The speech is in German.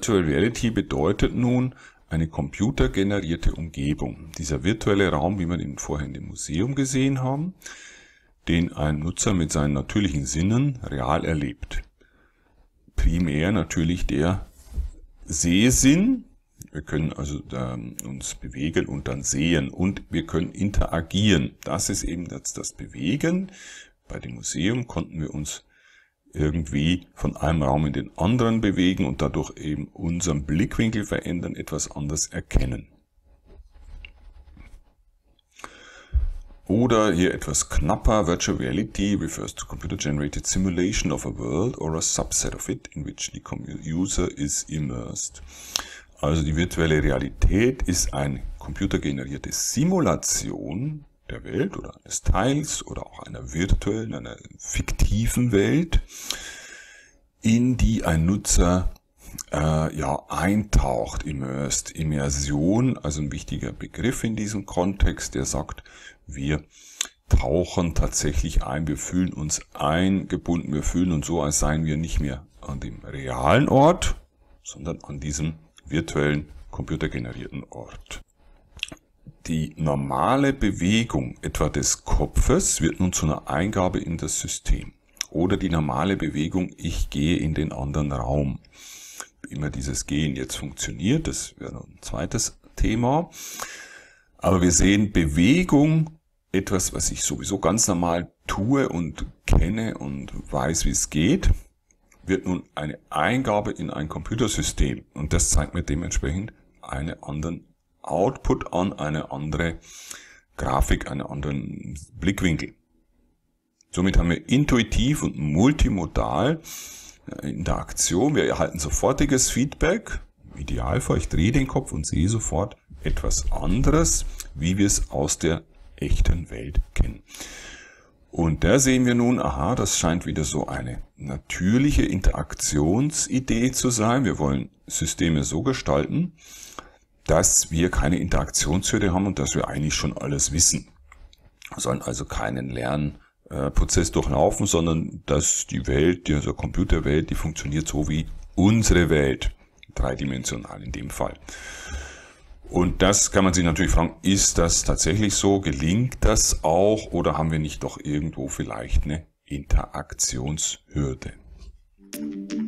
Virtual Reality bedeutet nun eine computergenerierte Umgebung. Dieser virtuelle Raum, wie wir ihn vorhin im Museum gesehen haben, den ein Nutzer mit seinen natürlichen Sinnen real erlebt. Primär natürlich der Sehsinn. Wir können also uns bewegen und dann sehen und wir können interagieren. Das ist eben jetzt das Bewegen. Bei dem Museum konnten wir uns irgendwie von einem Raum in den anderen bewegen und dadurch eben unseren Blickwinkel verändern, etwas anders erkennen. Oder hier etwas knapper, Virtual Reality refers to computer-generated simulation of a world or a subset of it in which the user is immersed. Also die virtuelle Realität ist eine computergenerierte Simulation der Welt oder eines Teils oder auch einer virtuellen, einer fiktiven Welt, in die ein Nutzer eintaucht, immersed. Immersion, also ein wichtiger Begriff in diesem Kontext, der sagt, wir tauchen tatsächlich ein, wir fühlen uns eingebunden, wir fühlen uns so, als seien wir nicht mehr an dem realen Ort, sondern an diesem virtuellen, computergenerierten Ort. Die normale Bewegung etwa des Kopfes wird nun zu einer Eingabe in das System. Oder die normale Bewegung, ich gehe in den anderen Raum. Wie immer dieses Gehen jetzt funktioniert, das wäre noch ein zweites Thema. Aber wir sehen Bewegung, etwas, was ich sowieso ganz normal tue und kenne und weiß, wie es geht, wird nun eine Eingabe in ein Computersystem. Und das zeigt mir dementsprechend einen anderen Output an, eine andere Grafik, einen anderen Blickwinkel. Somit haben wir intuitiv und multimodal Interaktion. Wir erhalten sofortiges Feedback. Im Idealfall, ich drehe den Kopf und sehe sofort etwas anderes, wie wir es aus der echten Welt kennen. Und da sehen wir nun, aha, das scheint wieder so eine natürliche Interaktionsidee zu sein. Wir wollen Systeme so gestalten, dass wir keine Interaktionshürde haben und dass wir eigentlich schon alles wissen. Wir sollen also keinen Lernprozess durchlaufen, sondern dass die Welt, also Computerwelt, die funktioniert so wie unsere Welt, dreidimensional in dem Fall. Und das kann man sich natürlich fragen, ist das tatsächlich so? Gelingt das auch? Oder haben wir nicht doch irgendwo vielleicht eine Interaktionshürde?